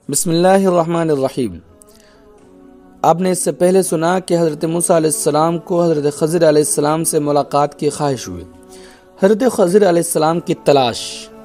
بسم اللہ الرحمن الرحیم۔ آپ نے اس سے پہلے سنا کہ حضرت موسیٰ علیہ السلام کو حضرت خضر علیہ السلام سے ملاقات کی خواہش ہوئی۔ حضرت خضر علیہ السلام کی تلاش۔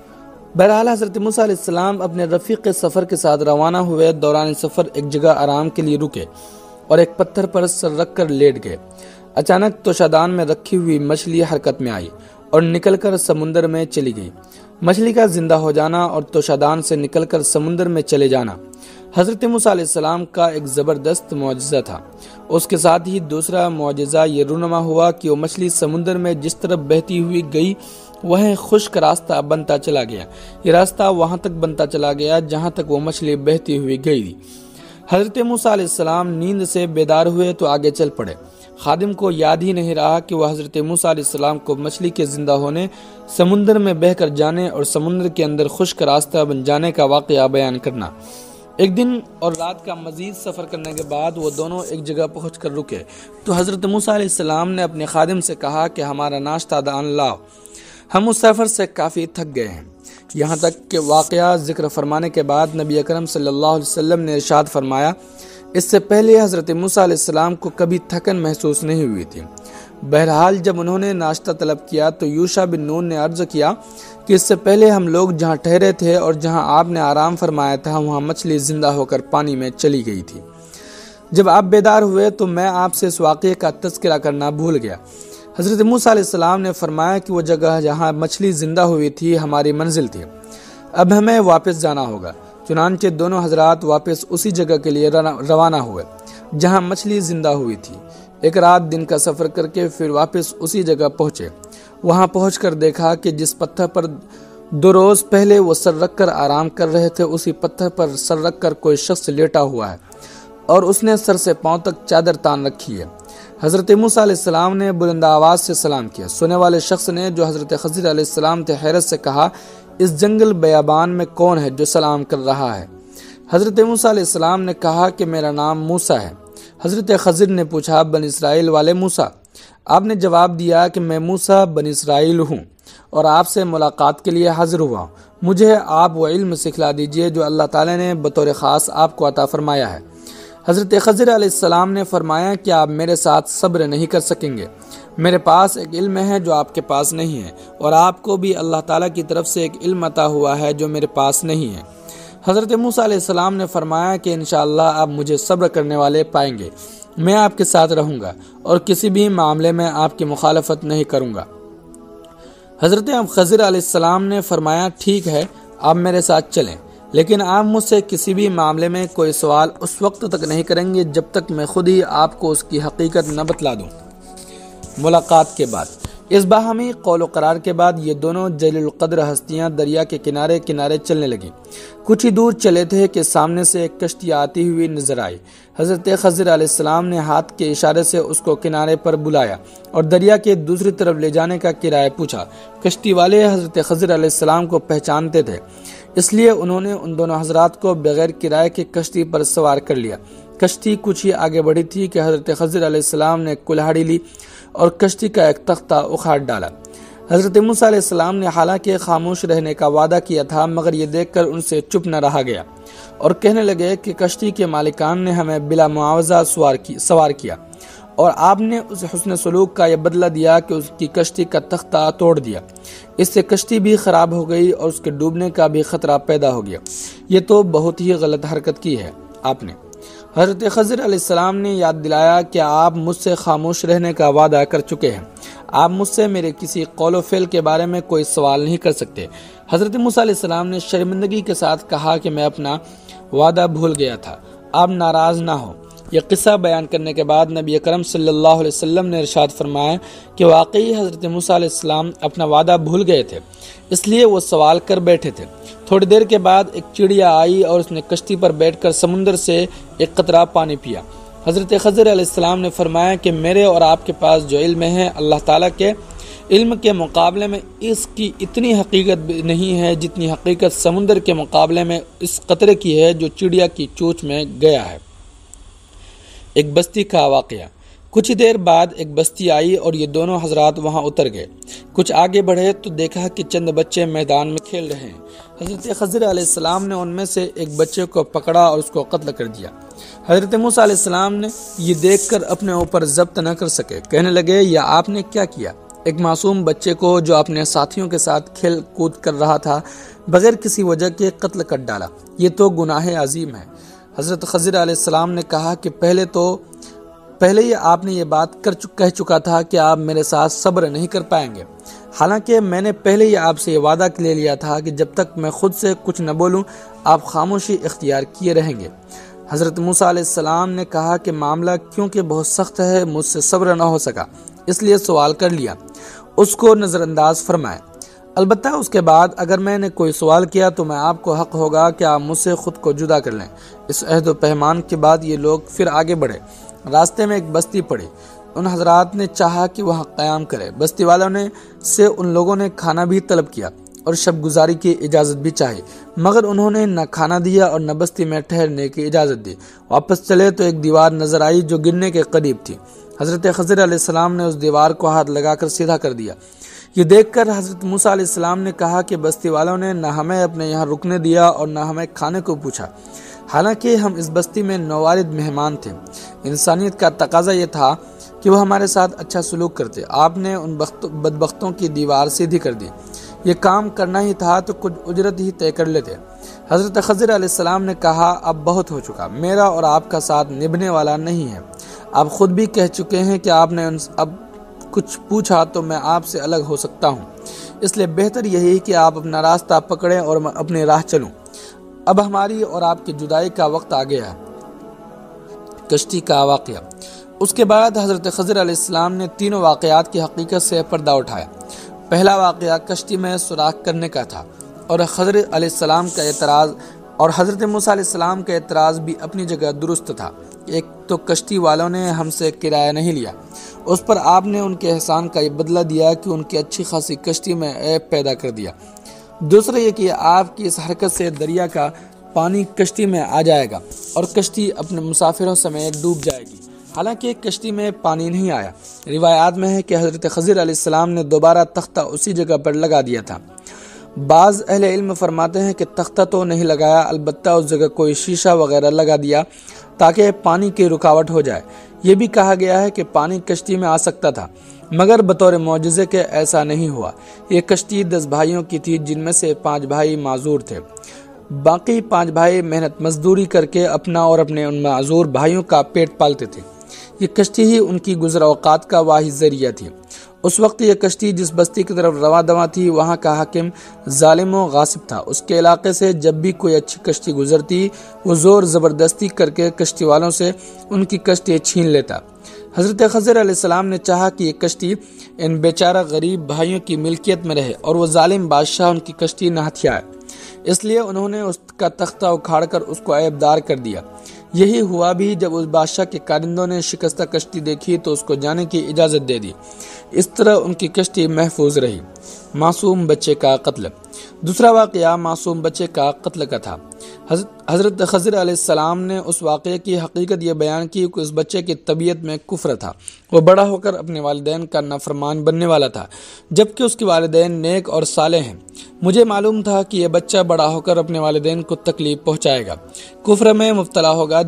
بہرحال حضرت موسیٰ علیہ السلام اپنے رفیق سفر کے ساتھ روانہ ہوئے۔ دوران سفر ایک جگہ آرام کے لیے رکے اور ایک پتھر پر سر رکھ کر لیٹ گئے۔ اچانک توشادان میں رکھی ہوئی مچھلی حرکت میں آئی اور نکل کر سمندر میں چلی گئی۔ مچھلی کا زندہ ہو جانا اور توشادان سے نکل کر سمندر میں چلے جانا حضرت موسیٰ علیہ السلام کا ایک زبردست معجزہ تھا۔ اس کے ساتھ ہی دوسرا معجزہ یہ رونما ہوا کہ وہ مچھلی سمندر میں جس طرف بہتی ہوئی گئی وہ خشک راستہ بنتا چلا گیا۔ یہ راستہ وہاں تک بنتا چلا گیا جہاں تک وہ مچھلی بہتی ہوئی گئی۔ حضرت موسیٰ علیہ السلام نیند سے بیدار ہوئے تو آگے چل پڑے۔ خادم کو یاد ہی نہیں رہا کہ وہ حضرت موسیٰ علیہ السلام کو مچھلی کے زندہ ہونے، سمندر میں بہہ کر جانے اور سمندر کے اندر خشک راستہ بن جانے کا واقعہ بیان کرنا۔ ایک دن اور رات کا مزید سفر کرنے کے بعد وہ دونوں ایک جگہ پہنچ کر رکے تو حضرت موسیٰ علیہ السلام نے اپنے خادم سے کہا کہ ہمارا ناشتہ دان لاؤ، ہم اس سفر سے کافی تھک گئے ہیں۔ یہاں تک کہ واقعہ ذکر فرمانے کے بعد نبی اکرم صلی اللہ علیہ وسلم نے ارشاد فرمایا، اس سے پہلے حضرت موسیٰ علیہ السلام کو کبھی تھکن محسوس نہیں ہوئی تھی۔ بہرحال جب انہوں نے ناشتہ طلب کیا تو یوشع بن نون نے عرض کیا کہ اس سے پہلے ہم لوگ جہاں ٹھہرے تھے اور جہاں آپ نے آرام فرمایا تھا وہاں مچھلی زندہ ہو کر پانی میں چلی گئی تھی۔ جب آپ بیدار ہوئے تو میں آپ سے اس واقعے کا تذکرہ کرنا بھول گیا۔ حضرت موسیٰ علیہ السلام نے فرمایا کہ وہ جگہ جہاں مچھلی زندہ ہوئی تھی ہماری منزل تھی، اب ہمیں واپس جانا ہوگا۔ چنانچہ دونوں حضرات واپس اسی جگہ کے لیے روانہ ہوئے جہاں مچھلی زندہ ہوئی تھی۔ ایک رات دن کا سفر کر کے پھر واپس اسی جگہ پہنچے۔ وہاں پہنچ کر دیکھا کہ جس پتھر پر 2 روز پہلے وہ سر رکھ کر آرام کر رہے تھے اسی پتھر پر سر رکھ کر کوئی شخص لیٹا ہوا ہے اور اس نے سر سے پاؤں تک چادر تان رکھی ہے۔ حضرت موسیٰ علیہ السلام نے بلند آواز سے سلام کیا۔ سونے والے شخص نے جو حضرت خضر علیہ السلام تھے حیرت سے کہا، اس جنگل بیابان میں کون ہے جو سلام کر رہا ہے؟ حضرت موسیٰ علیہ السلام نے کہا کہ میرا نام موسیٰ ہے۔ حضرت خضر نے پوچھا، بن اسرائیل والے موسیٰ؟ آپ نے جواب دیا کہ میں موسیٰ بن اسرائیل ہوں اور آپ سے ملاقات کے لیے حاضر ہوا ہوں۔ مجھے آپ وہ علم سکھلا دیجئے جو اللہ تعالیٰ نے بطور خاص آپ کو عطا فرمایا ہے۔ حضرت خضر علیہ السلام نے فرمایا کہ آپ میرے ساتھ صبر نہیں کر سکیں گے۔ میرے پاس ایک علم ہے جو آپ کے پاس نہیں ہے اور آپ کو بھی اللہ تعالیٰ کی طرف سے ایک علم عطا ہوا ہے جو میرے پاس نہیں ہے۔ حضرت موسیٰ علیہ السلام نے فرمایا کہ انشاءاللہ آپ مجھے صبر کرنے والے پائیں گے۔ میں آپ کے ساتھ رہوں گا اور کسی بھی معاملے میں آپ کی مخالفت نہیں کروں گا۔ حضرت خضر علیہ السلام نے فرمایا، ٹھیک ہے، آپ میرے ساتھ چلیں، لیکن آپ مجھ سے کسی بھی معاملے میں کوئی سوال اس وقت تک نہیں کریں گے جب تک میں خود ہی آپ کو اس کی حقیقت نہ بتلا دوں۔ ملاقات کے بعد اس باہمی قول و قرار کے بعد یہ دونوں جلیل القدر ہستیاں دریا کے کنارے کنارے چلنے لگیں۔ کچھ ہی دور چلے تھے کہ سامنے سے ایک کشتی آتی ہوئی نظر آئی۔ حضرت خضر علیہ السلام نے ہاتھ کے اشارے سے اس کو کنارے پر بلایا اور دریا کے دوسری طرف لے جانے کا کرایہ پوچھا۔ کشتی والے حضرت خضر علیہ السلام کو پہچانتے تھے، اس لیے انہوں نے ان دونوں حضرات کو بغیر کرایہ کی کشتی پر سوار کر لیا۔ کشتی کچھ ہی آگے بڑھی تھی کہ حضرت خضر علیہ السلام نے کلہاڑی لی اور کشتی کا ایک تختہ اکھاڑ ڈالا۔ حضرت موسیٰ علیہ السلام نے حالانکہ خاموش رہنے کا وعدہ کیا تھا مگر یہ دیکھ کر ان سے چپ نہ رہا گیا اور کہنے لگے کہ کشتی کے مالکان نے ہمیں بلا معاوضہ سوار کیا اور آپ نے اس حسن سلوک کا یہ بدلہ دیا کہ اس کی کشتی کا تختہ توڑ دیا۔ اس سے کشتی بھی خراب ہو گئی اور اس کے ڈوبنے کا بھی خطرہ پیدا ہو گیا۔ یہ تو بہت ہی غلط حرکت کی ہے آپ نے۔ حضرت خضر علیہ السلام نے یاد دلایا کہ آپ مجھ سے خاموش رہنے کا وعدہ کر چکے ہیں، آپ مجھ سے میرے کسی قول و فعل کے بارے میں کوئی سوال نہیں کر سکتے۔ حضرت موسیٰ علیہ السلام نے شرمندگی کے ساتھ کہا کہ میں اپنا وعدہ بھول گیا تھا، آپ ناراض نہ ہو۔ یہ قصہ بیان کرنے کے بعد نبی اکرم صلی اللہ علیہ وسلم نے ارشاد فرمایا کہ واقعی حضرت موسیٰ علیہ السلام اپنا وعدہ بھول گئے تھے، اس لیے وہ سوال کر بیٹھے تھے۔ تھوڑی دیر کے بعد ایک چڑیا آئی اور اس نے کشتی پر بیٹھ کر سمندر سے ایک قطرہ پانی پیا۔ حضرت خضر علیہ السلام نے فرمایا کہ میرے اور آپ کے پاس جو علم ہے اللہ تعالیٰ کے علم کے مقابلے میں اس کی اتنی حقیقت نہیں ہے جتنی حقیقت سمندر کے مقابلے میں اس قطرے کی ہے جو چڑیا کی چونچ میں گیا ہے۔ ایک بستی کا واقعہ۔ کچھ ہی دیر بعد ایک بستی آئی اور یہ دونوں حضرات وہاں اتر گئے۔ کچھ آگے بڑھے تو دیکھا کہ چند بچے میدان میں کھیل رہے ہیں۔ حضرت خضر علیہ السلام نے ان میں سے ایک بچے کو پکڑا اور اس کو قتل کر دیا۔ حضرت موسیٰ علیہ السلام نے یہ دیکھ کر اپنے اوپر ضبط نہ کر سکے، کہنے لگے یہ آپ نے کیا کیا؟ ایک معصوم بچے کو جو اپنے ساتھیوں کے ساتھ کھیل کود کر رہا تھا بغیر کسی وجہ کے قتل کر ڈالا، یہ تو گناہ عظیم ہے۔ حضرت خضر علیہ السلام نے کہا کہ پہلے ہی آپ نے یہ بات کہہ چکا تھا کہ آپ میرے ساتھ صبر نہیں کر پائیں گے، حالانکہ میں نے پہلے ہی آپ سے یہ وعدہ لے لیا تھا کہ جب تک میں خود سے کچھ نہ بولوں آپ خاموشی اختیار کیے رہیں گے۔ حضرت موسیٰ علیہ السلام نے کہا کہ معاملہ کیونکہ بہت سخت ہے، مجھ سے صبر نہ ہو سکا، اس لیے سوال کر لیا، اس کو نظر انداز فرمائے۔ البتہ اس کے بعد اگر میں نے کوئی سوال کیا تو میں آپ کو حق ہوگا کہ آپ مجھ سے خود کو جدا کر لیں۔ اس عہد و پیمان کے بعد یہ لوگ پھر آگے بڑھے۔ راستے میں ایک بستی پڑی، ان حضرات نے چاہا کہ وہاں قیام کرے۔ بستی والوں نے سے ان لوگوں نے کھانا بھی طلب کیا اور شب گزاری کی اجازت بھی چاہی، مگر انہوں نے نہ کھانا دیا اور نہ بستی میں ٹھہرنے کی اجازت دی۔ واپس چلے تو ایک دیوار نظر آئی جو گرنے کے قریب تھی۔ حضرت خضر علیہ السلام نے اس دیوار کو ہاتھ لگا کر سیدھا کر دیا۔ یہ دیکھ کر حضرت موسیٰ علیہ السلام نے کہا کہ بستی والوں نے نہ ہمیں اپنے یہاں رکنے دیا اور نہ ہمیں کھانے کو پوچھا، حالانکہ ہم اس بستی میں نووارد مہمان تھے۔ انسانیت کا تقاضا یہ تھا کہ وہ ہمارے ساتھ اچھا سلوک کرتے، آپ نے ان بدبختوں کی دیوار سیدھی کر دی۔ یہ کام کرنا ہی تھا تو کچھ اجرت ہی طے کر لیتے۔ حضرت خضر علیہ السلام نے کہا اب بہت ہو چکا، میرا اور آپ کا ساتھ نبھنے والا نہیں ہے۔ آپ خود بھی کہہ چکے ہیں کہ آپ نے اب کچھ پوچھا تو میں آپ سے الگ ہو سکتا ہوں، اس لیے بہتر یہی کہ آپ اپنا راستہ پکڑیں اور میں اپنی راہ چلوں۔ اب ہماری اور آپ کی جدائی کا وقت آ گیا ہے۔ کشتی کا واقعہ۔ اس کے بعد حضرت خضر علیہ السلام نے تینوں واقعات کی حقیقت سے پردہ اٹھایا۔ پہلا واقعہ کشتی میں سوراخ کرنے کا تھا اور خضر علیہ السلام کا اعتراض اور حضرت موسیٰ علیہ السلام کا اعتراض بھی اپنی جگہ درست تھا۔ ایک تو کشتی والوں نے ہم سے کرایہ نہیں لیا، اس پر آپ نے ان کے احسان کا یہ بدلہ دیا کہ ان کی اچھی خاصی کشتی میں عیب پیدا کر دیا۔ دوسرا یہ کہ آپ کی اس حرکت سے دریا کا پانی کشتی میں آ جائے گا اور کشتی اپنے مسافروں سمیت ڈوب جائے گی، حالانکہ کشتی میں پانی نہیں آیا۔ روایات میں ہے کہ حضرت خضر علیہ السلام نے دوبارہ تختہ اسی جگہ پر لگا دیا تھا۔ بعض اہل علم فرماتے ہیں کہ تختہ تو نہیں لگایا، البتہ اس جگہ کوئی شیشہ وغیرہ لگا دیا تاکہ پانی کی رکاوٹ ہو جائے۔ یہ بھی کہا گیا ہے کہ پانی کشتی میں آ سکتا تھا، مگر بطور معجزے کے ایسا نہیں ہوا۔ یہ کشتی 10 بھائیوں کی تھی، جن میں سے 5 بھائی معذور تھے، باقی 5 بھائی محنت مزدوری کر کے اپنا اور اپنے ان معذور بھائیوں کا پیٹ پالتے تھے۔ یہ کشتی ہی ان کی گزر اوقات کا واحد ذریعہ تھی۔ اس وقت یہ کشتی جس بستی کی طرف رواں دواں تھی، وہاں کا حاکم ظالم و غاصب تھا۔ اس کے علاقے سے جب بھی کوئی اچھی کشتی گزرتی، وہ زور زبردستی کر کے کشتی والوں سے ان کی کشتی چھین لیتا۔ حضرت خضر علیہ السلام نے چاہا کہ یہ کشتی ان بیچارہ غریب بھائیوں کی ملکیت میں رہے اور وہ ظالم بادشاہ ان کی کشتی نہ ہتھیائے، اس لیے انہوں نے اس کا تختہ اکھاڑ کر اس کو عیب دار کر دیا۔ یہی ہوا بھی، جب اس بادشاہ کے کارندوں نے شکستہ کشتی دیکھی تو اس کو جانے کی اجازت دے دی۔ اس طرح ان کی کشتی محفوظ رہی۔ معصوم بچے کا قتل۔ دوسرا واقعہ معصوم بچے کا قتل کا تھا۔ حضرت خضر علیہ السلام نے اس واقعے کی حقیقت یہ بیان کی کہ اس بچے کی طبیعت میں کفر تھا، وہ بڑا ہو کر اپنے والدین کا نافرمان بننے والا تھا، جبکہ اس کے والدین نیک اور صالح ہیں۔ مجھے معلوم تھا کہ یہ بچہ بڑا ہو کر اپنے والدین کو تکلیف پہنچائے گا، کفر میں مبتلا ہوگا،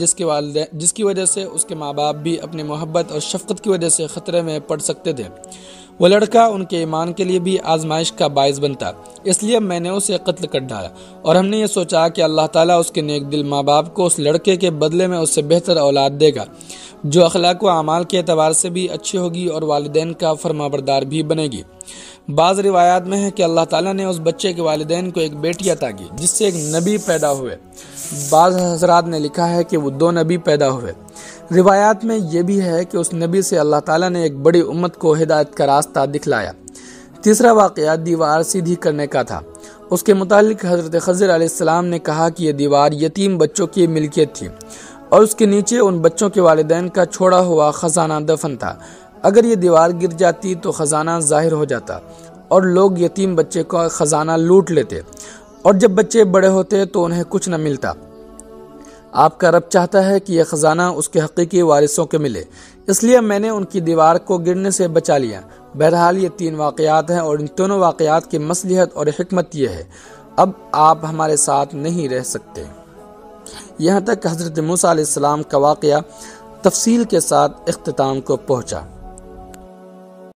جس کی وجہ سے اس کے ماں باپ بھی اپنی محبت اور شفقت کی وجہ سے خطرے میں پڑ سکتے تھے۔ وہ لڑکا ان کے ایمان کے لیے بھی آزمائش کا باعث بنتا، اس لیے میں نے اسے قتل کر ڈالا، اور ہم نے یہ سوچا کہ اللہ تعالیٰ اس کے نیک دل ماں باپ کو اس لڑکے کے بدلے میں اس سے بہتر اولاد دے گا، جو اخلاق و اعمال کے اعتبار سے بھی اچھی ہوگی اور والدین کا فرمانبردار بھی بنے گی۔ بعض روایات میں ہے کہ اللہ تعالیٰ نے اس بچے کے والدین کو ایک بیٹی عطا کی جس سے ایک نبی پیدا ہوئے۔ بعض حضرات نے لکھا ہے کہ وہ 2 نبی پیدا ہوئے۔ روایات میں یہ بھی ہے کہ اس نبی سے اللہ تعالیٰ نے ایک بڑی امت کو ہدایت کا راستہ دکھلایا۔ تیسرا واقعہ دیوار سیدھی کرنے کا تھا۔ اس کے متعلق حضرت خضر علیہ السلام نے کہا کہ یہ دیوار یتیم بچوں کی ملکیت تھی اور اس کے نیچے ان بچوں کے والدین کا چھوڑا ہوا خزانہ دفن تھا۔ اگر یہ دیوار گر جاتی تو خزانہ ظاہر ہو جاتا اور لوگ یتیم بچے کا خزانہ لوٹ لیتے، اور جب بچے بڑے ہوتے تو انہیں کچھ نہ ملتا۔ آپ کا رب چاہتا ہے کہ یہ خزانہ اس کے حقیقی وارثوں کے ملے، اس لیے میں نے ان کی دیوار کو گرنے سے بچا لیا۔ بہرحال یہ 3 واقعات ہیں اور ان دونوں واقعات کی مصلحت اور حکمت یہ ہے، اب آپ ہمارے ساتھ نہیں رہ سکتے۔ یہاں تک حضرت موسیٰ علیہ السلام کا واقعہ تفصیل کے ساتھ اختتام کو پہنچا۔